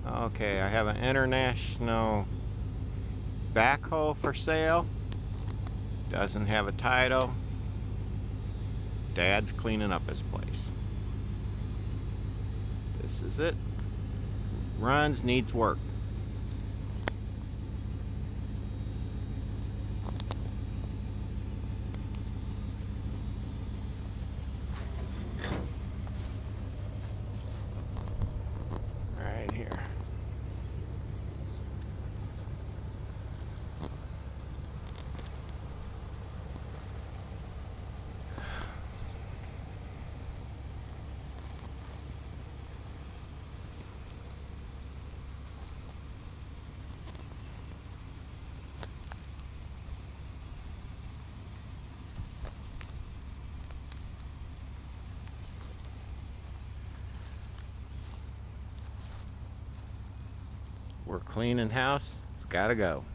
Okay, I have an international backhoe for sale. Doesn't have a title. Dad's cleaning up his place. This is it. Runs, needs work. Right here. We're cleaning house. It's gotta go.